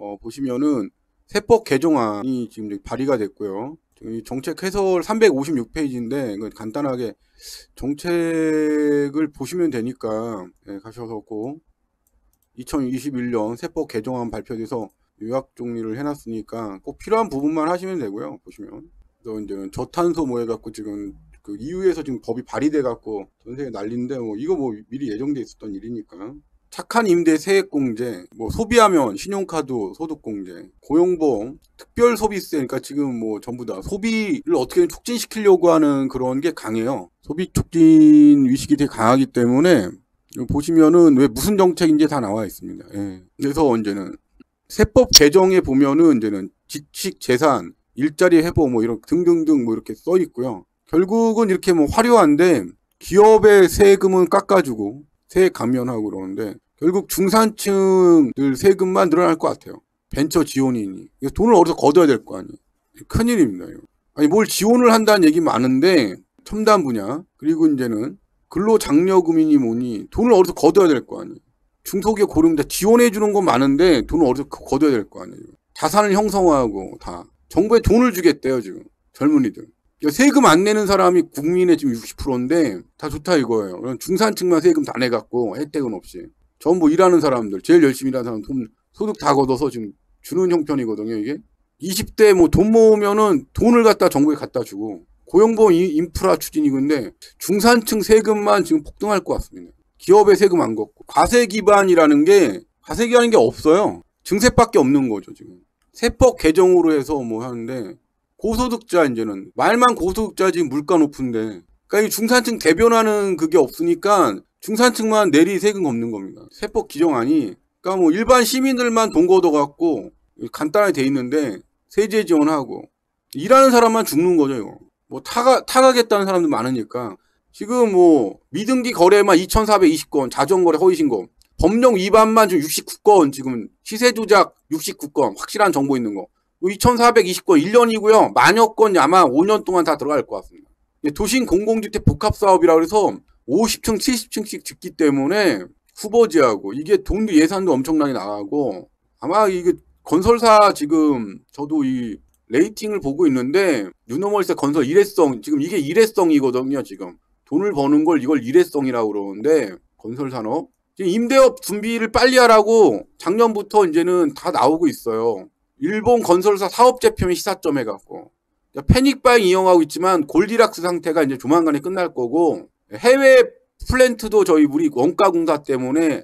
보시면은 세법 개정안이 지금 발의가 됐고요. 이 정책 해설 356페이지인데 간단하게 정책을 보시면 되니까 가셔서 꼭 2021년 세법 개정안 발표돼서 요약 정리를 해놨으니까 꼭 필요한 부분만 하시면 되고요. 보시면 그래서 이제 저탄소 뭐 해갖고 지금 그 EU에서 지금 법이 발의돼갖고 전 세계 난리인데 이거 미리 예정돼 있었던 일이니까. 착한 임대 세액공제, 소비하면 신용카드 소득공제, 고용보험, 특별소비세, 그러니까 지금 전부 다 소비를 어떻게든 촉진시키려고 하는 그런 게 강해요. 소비 촉진 의식이 되게 강하기 때문에 보시면은 왜 무슨 정책인지 다 나와 있습니다. 예. 그래서 이제는 세법 개정에 보면은 이제는 지식 재산, 일자리 회복 이런 등등등 이렇게 써 있고요. 결국은 이렇게 화려한데 기업의 세금은 깎아주고 세액 감면하고 그러는데 결국 중산층들 세금만 늘어날 것 같아요. 벤처 지원이니. 돈을 어디서 걷어야 될 거 아니에요. 큰일입니다. 이거. 아니 뭘 지원을 한다는 얘기 많은데 첨단 분야 그리고 이제는 근로장려금이니 뭐니 돈을 어디서 걷어야 될 거 아니에요. 중소기업 고령자 지원해 주는 건 많은데 돈을 어디서 걷어야 될 거 아니에요. 자산을 형성하고 다 정부에 돈을 주겠대요 지금 젊은이들. 세금 안 내는 사람이 국민의 지금 60%인데 다 좋다 이거예요. 중산층만 세금 다 내갖고 혜택은 없이. 전부 일하는 사람들, 제일 열심히 일하는 사람 돈, 소득 다 걷어서 지금 주는 형편이거든요, 이게. 20대 돈 모으면은 돈을 갖다 정부에 갖다 주고, 고용보험 인프라 추진이건데, 중산층 세금만 지금 폭등할 것 같습니다. 기업의 세금 안 걷고. 과세 기반이라는 게 없어요. 증세밖에 없는 거죠, 지금. 세법 개정으로 해서 하는데, 고소득자 이제는, 말만 고소득자지 물가 높은데, 그러니까 이 중산층 대변하는 그게 없으니까, 중산층만 내리 세금 없는 겁니다. 세법 개정안이 그러니까 일반 시민들만 돈 걷어갖고 간단하게 돼 있는데 세제 지원하고 일하는 사람만 죽는 거죠. 이거. 타가겠다는 사람들 많으니까 지금 미등기 거래만 2,420건, 자전거래 허위신고, 법령 위반만 지금 69건, 지금 시세 조작 69건, 확실한 정보 있는 거. 2,420건 1년이고요. 만여 건 아마 5년 동안 다 들어갈 것 같습니다. 도심 공공주택 복합사업이라고 해서 50층, 70층씩 짓기 때문에 후보지하고 이게 돈도 예산도 엄청나게 나가고 아마 이게 건설사 지금 저도 이 레이팅을 보고 있는데 뉴노멀세 건설 일회성 지금 이게 일회성이거든요. 지금 돈을 버는 걸 이걸 일회성이라고 그러는데 건설산업 지금 임대업 준비를 빨리 하라고 작년부터 이제는 다 나오고 있어요. 일본 건설사 사업제표면 시사점 해갖고 패닉바잉 이용하고 있지만 골디락스 상태가 이제 조만간에 끝날 거고 해외 플랜트도 우리 원가공사 때문에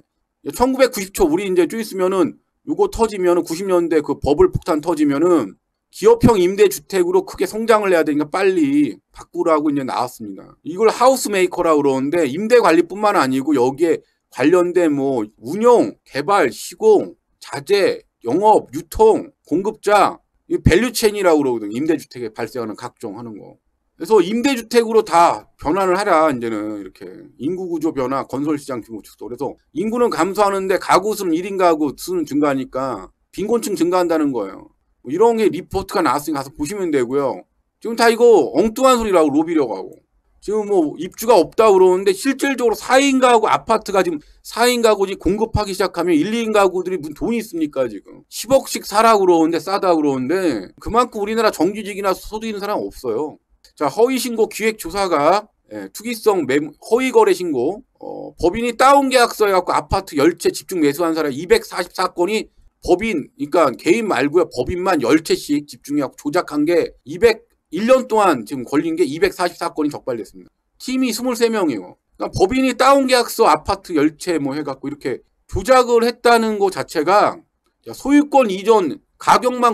1990초 우리 이제 좀 있으면은 요거 터지면은 90년대 그 버블 폭탄 터지면은 기업형 임대주택으로 크게 성장을 해야 되니까 빨리 바꾸라고 이제 나왔습니다. 이걸 하우스메이커라고 그러는데 임대관리뿐만 아니고 여기에 관련된 운영, 개발, 시공, 자재, 영업, 유통, 공급자, 이 밸류체인이라고 그러거든요. 임대주택에 발생하는 각종 하는 거. 그래서 임대주택으로 다 변환을 하라, 이제는 이렇게. 인구구조 변화, 건설시장 규모 축소. 그래서 인구는 감소하는데 가구 수는 1인 가구 수는 증가하니까 빈곤층 증가한다는 거예요. 이런 게 리포트가 나왔으니 가서 보시면 되고요. 지금 다 이거 엉뚱한 소리라고 로비려고 하고. 지금 입주가 없다고 그러는데 실질적으로 4인 가구 아파트가 지금 4인 가구지 공급하기 시작하면 1, 2인 가구들이 무슨 돈이 있습니까 지금. 10억씩 사라고 그러는데 싸다고 그러는데 그만큼 우리나라 정규직이나 소득 있는 사람 없어요. 자, 허위신고 기획조사가 투기성 허위거래 신고 법인이 다운계약서 해갖고 아파트 10채 집중 매수한 사람 244건이 법인 그러니까 개인 말고요. 법인만 10채씩 집중해갖고 조작한 게 1년 동안 지금 걸린 게 244건이 적발됐습니다. 팀이 23명이에요. 그러니까 법인이 다운계약서 아파트 10채 해갖고 이렇게 조작을 했다는 거 자체가 소유권 이전 가격만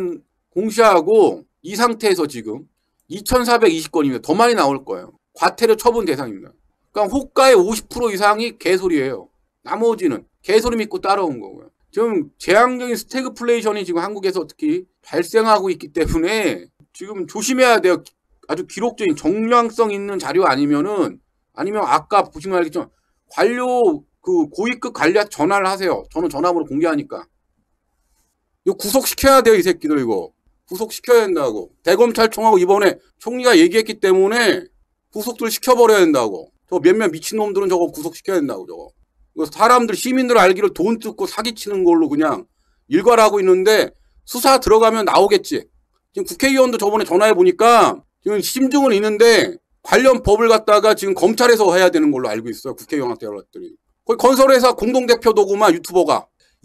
공시하고 이 상태에서 지금 2,420건입니다. 더 많이 나올 거예요. 과태료 처분 대상입니다. 그러니까 호가의 50% 이상이 개소리예요. 나머지는 개소리 믿고 따라온 거고요. 지금 재앙적인 스태그플레이션이 지금 한국에서 특히 발생하고 있기 때문에 지금 조심해야 돼요. 아주 기록적인 정량성 있는 자료 아니면 아까 보시면 알겠지만 관료 고위급 관리한테 전화를 하세요. 저는 전화번호 공개하니까. 이거 구속시켜야 돼요, 이 새끼들 이거. 구속시켜야 된다고. 대검찰청하고 이번에 총리가 얘기했기 때문에 구속들 시켜버려야 된다고. 저 몇몇 미친놈들은 저거 구속시켜야 된다고, 저거. 사람들, 시민들 알기를 돈 뜯고 사기치는 걸로 그냥 일괄 하고 있는데 수사 들어가면 나오겠지. 지금 국회의원도 저번에 전화해 보니까 지금 심증은 있는데 관련 법을 갖다가 지금 검찰에서 해야 되는 걸로 알고 있어요. 국회의원한테 연락들이. 거의 건설회사 공동대표도구만 유튜버가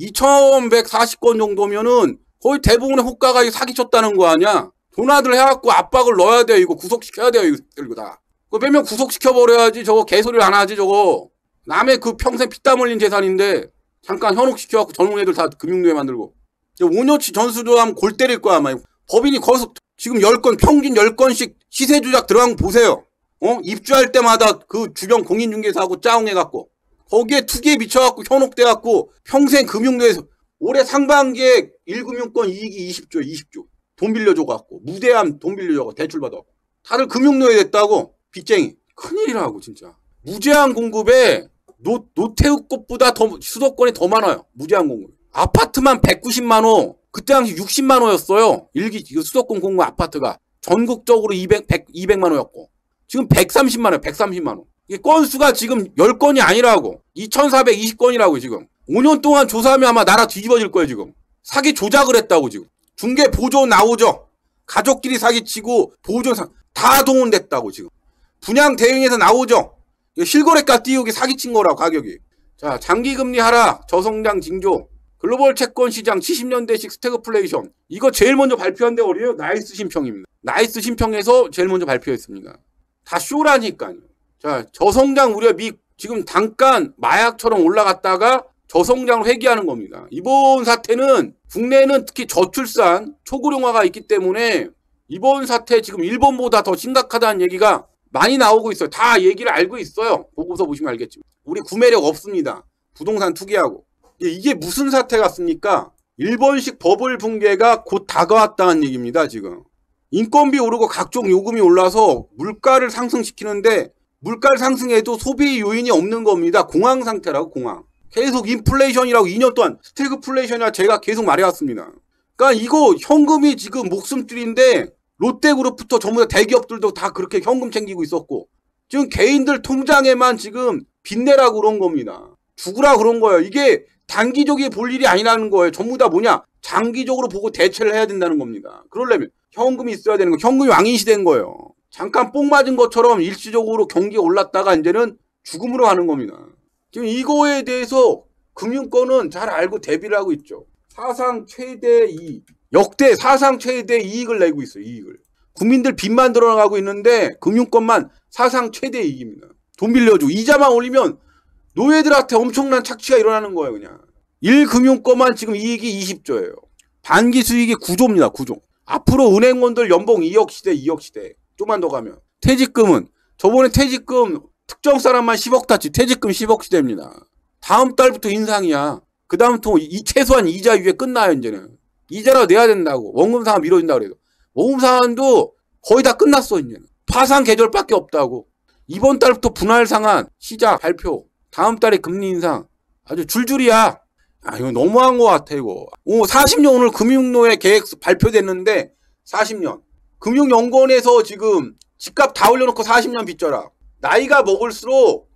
2140건 정도면은 거의 대부분의 호가가 사기쳤다는 거 아니야. 전화들 해갖고 압박을 넣어야 돼. 이거 구속시켜야 돼요. 이거 다. 그거 빼면 구속시켜버려야지. 저거 개소리를 안 하지 저거. 남의 그 평생 피땀 흘린 재산인데 잠깐 현혹시켜갖고 젊은 애들 다 금융노예 만들고. 5년치 전수조 하면 골 때릴 거야 아마. 법인이 거기서 지금 10건 평균 10건씩 시세 조작 들어간 거 보세요. 입주할 때마다 그 주변 공인중개사하고 짜웅해갖고 거기에 투기에 미쳐갖고 현혹돼갖고 평생 금융노예에서 올해 상반기에 1금융권 이익이 20조 돈 빌려줘갖고 무대한 돈 빌려줘갖고 대출받아 다들 금융노예 됐다고. 빚쟁이 큰일이라고 진짜. 무제한 공급에 노태우 것보다 더 수도권이 더 많아요. 무제한 공급. 아파트만 190만호 그때 당시 60만호였어요. 수도권 공급 아파트가 전국적으로 200만호였고 지금 130만호 130만호. 이게 건수가 지금 10건이 아니라고. 2420건이라고 지금. 5년 동안 조사하면 아마 나라 뒤집어질 거예요 지금. 사기 조작을 했다고 지금. 중개 보조 나오죠. 가족끼리 사기치고 보조 다 동원됐다고 지금. 분양 대행에서 나오죠. 실거래가 띄우기 사기친 거라고 가격이. 자, 장기금리 하락, 저성장 징조, 글로벌 채권 시장 70년대식 스태그플레이션. 이거 제일 먼저 발표한 데가 어디예요? 나이스 심평입니다. 나이스 심평에서 제일 먼저 발표했습니다. 다 쇼라니까요. 자, 저성장 우려 미 지금 잠깐 마약처럼 올라갔다가 저성장을 회귀하는 겁니다. 이번 사태는 국내는 특히 저출산, 초고령화가 있기 때문에 이번 사태 지금 일본보다 더 심각하다는 얘기가 많이 나오고 있어요. 다 얘기를 알고 있어요. 보고서 보시면 알겠지만. 우리 구매력 없습니다. 부동산 투기하고. 이게 무슨 사태 같습니까? 일본식 버블 붕괴가 곧 다가왔다는 얘기입니다. 지금. 인건비 오르고 각종 요금이 올라서 물가를 상승시키는데 물가를 상승해도 소비 요인이 없는 겁니다. 공황 상태라고 공황. 계속 인플레이션이라고 2년 동안 스태그플레이션이라 제가 계속 말해왔습니다. 그러니까 이거 현금이 지금 목숨줄인데 롯데그룹부터 전부 다 대기업들도 다 그렇게 현금 챙기고 있었고 지금 개인들 통장에만 지금 빚내라고 그런 겁니다. 죽으라 그런 거예요. 이게 단기적인 볼 일이 아니라는 거예요. 전부 다 뭐냐? 장기적으로 보고 대처를 해야 된다는 겁니다. 그러려면 현금이 있어야 되는 거. 현금이 왕이 시대인 거예요. 잠깐 뽕 맞은 것처럼 일시적으로 경기가 올랐다가 이제는 죽음으로 가는 겁니다. 지금 이거에 대해서 금융권은 잘 알고 대비를 하고 있죠. 사상 최대 이익. 역대 사상 최대 이익을 내고 있어요. 이익을. 국민들 빚만 늘어나가고 있는데 금융권만 사상 최대 이익입니다. 돈 빌려주고 이자만 올리면 노예들한테 엄청난 착취가 일어나는 거예요. 그냥. 1금융권만 지금 이익이 20조예요. 반기 수익이 9조입니다. 9조. 앞으로 은행원들 연봉 2억 시대 2억 시대. 좀만 더 가면. 퇴직금은 저번에 퇴직금 특정 사람만 10억 탔지. 퇴직금 10억 시대입니다. 다음 달부터 인상이야. 그 다음부터 최소한 이자 위에 끝나요. 이제는. 이자라도 내야 된다고. 원금 상환 미뤄진다고 그래도. 원금 상환도 거의 다 끝났어. 이제는. 파산 계절밖에 없다고. 이번 달부터 분할 상환 시작 발표. 다음 달에 금리 인상. 아주 줄줄이야. 아, 이거 너무한 것 같아, 이거. 40년 오늘 금융노예 계획 발표됐는데, 40년. 금융연구원에서 지금 집값 다 올려놓고 40년 빚져라. 나이가 먹을수록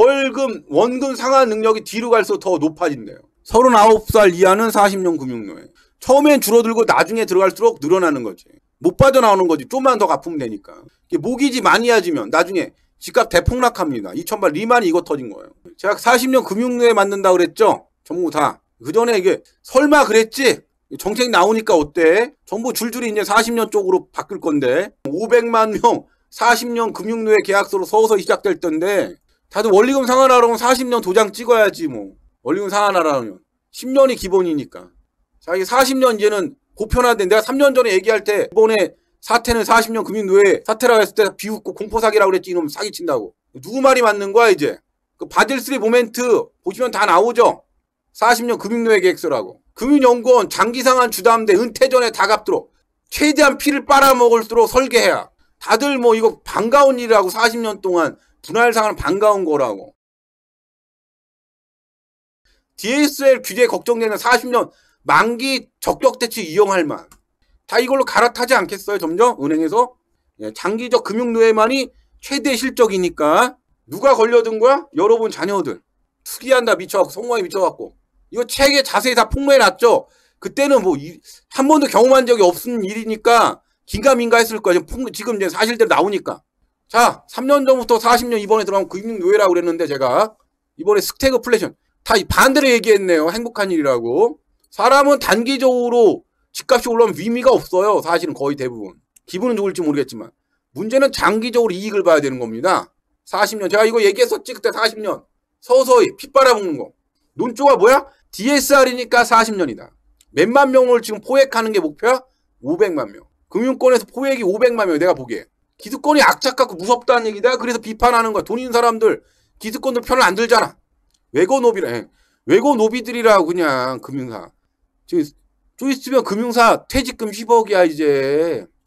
원금 상환 능력이 뒤로 갈수록 더 높아진대요. 39살 이하는 40년 금융노예. 처음엔 줄어들고 나중에 들어갈수록 늘어나는 거지. 못 빠져나오는 거지. 좀만 더 갚으면 되니까. 모기지 많이 야지면 나중에 집값 대폭락합니다. 2008 리만이 이거 터진 거예요. 제가 40년 금융노예 만든다 그랬죠? 전부 다. 그 전에 이게 설마 그랬지? 정책 나오니까 어때? 전부 줄줄이 이제 40년 쪽으로 바뀔 건데 500만 명 40년 금융노예 계약서로 서서히 시작될 텐데 다들 원리금 상환하려면 40년 도장 찍어야지 뭐. 원리금 상환하려면 10년이 기본이니까. 자, 이게 40년 이제는 보편화된. 내가 3년 전에 얘기할 때 이번에 사태는 40년 금융노예 사태라고 했을 때 비웃고 공포사기라고 그랬지. 이놈 사기친다고. 누구 말이 맞는 거야 이제. 그 바질3 모멘트 보시면 다 나오죠. 40년 금융노예 계획서라고. 금융연구원 장기상환 주담대 은퇴 전에 다 갚도록 최대한 피를 빨아먹을수록 설계해야. 다들 뭐 이거 반가운 일이라고 40년 동안 분할상환은 반가운 거라고. DSL 규제 걱정되는 40년 만기 적격대출 이용할 만. 다 이걸로 갈아타지 않겠어요 점점 은행에서. 장기적 금융노예만이 최대 실적이니까. 누가 걸려든 거야? 여러분 자녀들. 투기한다 미쳐갖고 성공에 미쳐갖고. 이거 책에 자세히 다 폭로해놨죠. 그때는 뭐 한 번도 경험한 적이 없는 일이니까 긴가민가 했을 거야. 지금 이제 사실대로 나오니까. 자, 3년 전부터 40년 이번에 들어가면 금융노예라고 그랬는데 제가 이번에 스태그플레이션 다 반대로 얘기했네요. 행복한 일이라고. 사람은 단기적으로 집값이 올라오면 의미가 없어요. 사실은 거의 대부분. 기분은 좋을지 모르겠지만. 문제는 장기적으로 이익을 봐야 되는 겁니다. 40년. 제가 이거 얘기했었지. 그때 40년. 서서히 피 빨아먹는 거. 논조가 뭐야? DSR이니까 40년이다. 몇만 명을 지금 포획하는 게 목표야? 500만 명. 금융권에서 포획이 500만 명. 내가 보기에. 기득권이 악착 같고 무섭다는 얘기다. 그래서 비판하는 거야. 돈 있는 사람들 기득권들 편을 안 들잖아. 외고 노비들이라고 그냥 금융사. 지금 좀 있으면 금융사 퇴직금 10억이야 이제.